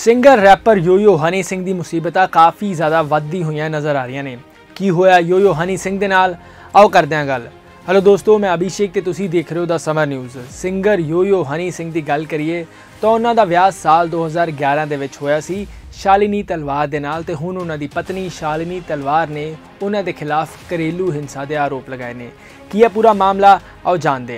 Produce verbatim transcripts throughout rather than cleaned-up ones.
Singer rapper Yo Yo Honey Singh की मुसीबत काफ़ी ज़्यादा वधदी हुई नज़र आ रही ने। की होया योयो हनी सिंह दे नाल, आओ करते हैं गल। हेलो दोस्तों, मैं अभिषेक ते तुसी देख रहे हो the Summer News. Singer Yo Yo Honey Singh की गल करिए तो उन्हों का विआह साल दो हज़ार ग्यारह दे विच होया सी शालिनी तलवार दे नाल, ते हुण उन्हां दी पत्नी शालिनी तलवार ने उन्हां दे खिलाफ घरेलू हिंसा के आरोप लगाए ने। की है पूरा मामला, आओ जानते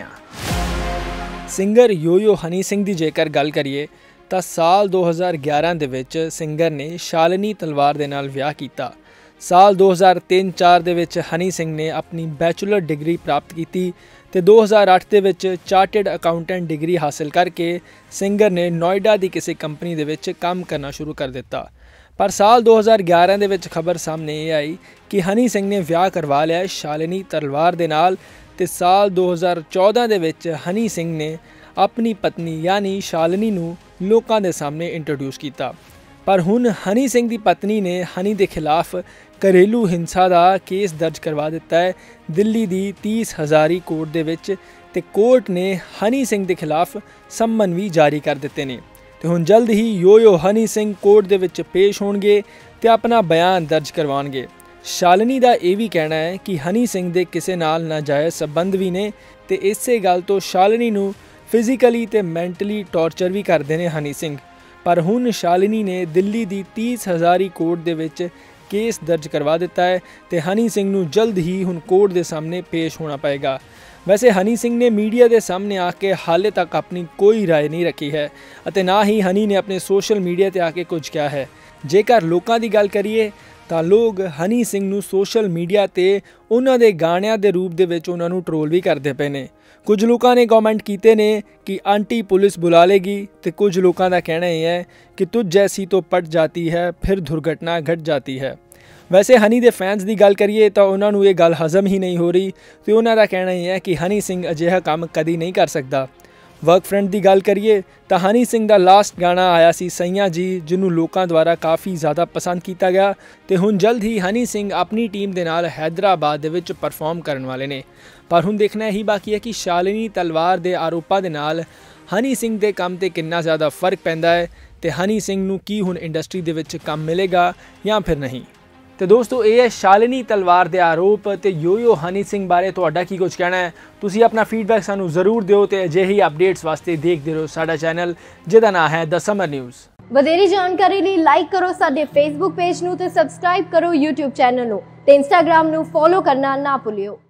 हैं। सिंगर योयो हनी सिंह की जेकर गल करिए तो साल दो हज़ार ग्यारह दे विच सिंगर ने शालिनी तलवार दे नाल विआह कीता। साल दो हज़ार तीन चार दे विच हनी सिंह ने अपनी बैचलर डिग्री प्राप्त की ते दो हज़ार अठ दे विच चार्टर्ड अकाउंटेंट डिग्री हासिल करके सिंगर ने नोएडा की किसी कंपनी दे विच काम करना शुरू कर दिता। पर साल दो हज़ार ग्यारह दे विच खबर सामने ये आई कि हनी सिंह ने विआह करवा लिया शालिनी तलवार दे नाल, ते साल दो हज़ार चौदह दे विच हनी सिंह ने अपनी पत्नी यानी शालिनी नूं लोकां दे सामने इंट्रोड्यूस किया। पर हुण हनी सिंह की पत्नी ने हनी के खिलाफ घरेलू हिंसा का केस दर्ज करवा दिता है दिल्ली की तीस हज़ारी कोर्ट दे विच, ते कोर्ट ने हनी सिंह के खिलाफ सम्मन भी जारी कर दिते ने। ते हुण जल्द ही योयो हनी सिंह कोर्ट दे विच पेश होणगे ते अपना बयान दर्ज करवाणगे। शालिनी का यह भी कहना है कि हनी सिंह के किसी नाल नाजायज़ संबंध भी ने, ते इसे गल तो शालिनी नूं फिजिकली ते मैंटली टॉर्चर भी करते हैं हनी सिंह। पर हुण शालिनी ने दिल्ली की तीस हज़ारी कोर्ट दे विच केस दर्ज करवा दिता है, ते हनी सिंह नूं जल्द ही हुण कोर्ट के सामने पेश होना पएगा। वैसे हनी सिंह ने मीडिया के सामने आके हाले तक अपनी कोई राय नहीं रखी है, अते ना ही हनी ने अपने सोशल मीडिया ते आके कुछ कहा है। जेकर लोगों की गल करिए तो लोग हनी सिंह नूं सोशल मीडिया ते उन्हां दे गाणियां दे रूप दे विच उन्हां नूं ट्रोल भी करते पे ने। कुछ लोगों ने कॉमेंट किए ने कि आंटी पुलिस बुला लेगी, तो कुछ लोगों का कहना यह है कि तुझ जैसी तो पट जाती है फिर दुर्घटना घट जाती है। वैसे हनी दे फैंस की गल करिए तो उन्होंने ये गल हजम ही नहीं हो रही, तो उन्होंने कहना यह है कि हनी सिंह अजिहा काम कदी नहीं कर सकता। वर्क फ्रंट की गल करिए तो हनी सिंह का लास्ट गाना आया सी सैयां जी, जिन्होंने लोगों द्वारा काफ़ी ज़्यादा पसंद किया गया। तो हुण जल्द ही हनी सिंह अपनी टीम के नाल हैदराबाद विच परफॉर्म करने वाले ने। पर हुण देखना यही बाकी है कि शालिनी तलवार के आरोपों के नाल हनी सिंह के काम ते कितना ज़्यादा फर्क पैंदा है, तो हनी सिंह नूं की हुण इंडस्ट्री दे विच काम मिलेगा या फिर नहीं। तो दोस्तों ये है शालिनी तलवार के आरोप, तो योयो हनी सिंह बारे तुहाडा की कुछ कहना है, तुसी अपना फीडबैक सानू जरूर दिओ। तो अजिही अपडेट्स वास्ते देखते रहो साडा चैनल जिहदा नाम है द समर न्यूज़। ਵਧੇਰੀ ਜਾਣਕਾਰੀ ਲਈ ਲਾਈਕ ਕਰੋ ਸਾਡੇ ਫੇਸਬੁੱਕ ਪੇਜ ਨੂੰ ਤੇ ਸਬਸਕ੍ਰਾਈਬ ਕਰੋ YouTube ਚੈਨਲ ਨੂੰ ਤੇ Instagram ਨੂੰ ਫੋਲੋ ਕਰਨਾ ਨਾ ਭੁੱਲਿਓ।